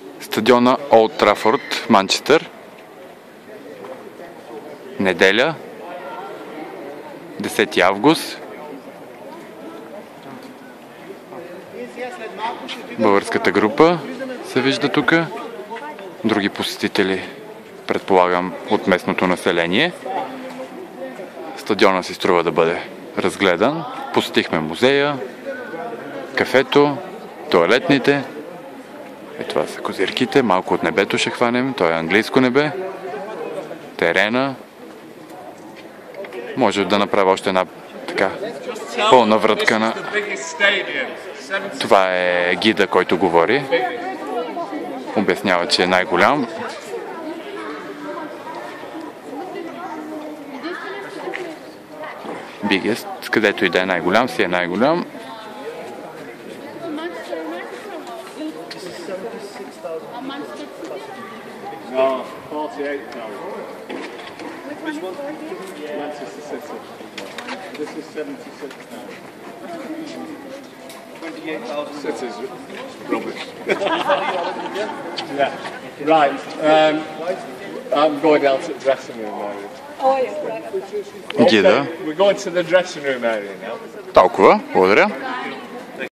Стадиона Олд Трафорд, Манчестър. Неделя, 10 август. Българската група се вижда тук. Други посетители, предполагам, от местното население. Стадиона си струва да бъде разгледан. Посетихме музея, кафето, тоалетните. Това са козирките. Малко от небето ще хванем. То е английско небе. Терена. Може да направя още една така пълна вратка на... Това е гида, който говори. Обяснява, че е най-голям. Biggest, където и да е най-голям, си е най-голям. This is 76,000. 28,000. This is rubbish. Yeah. Right. I'm going down to the dressing room area. Oh, yeah. Гида. We're going to the dressing room area now. Толкова. Благодаря.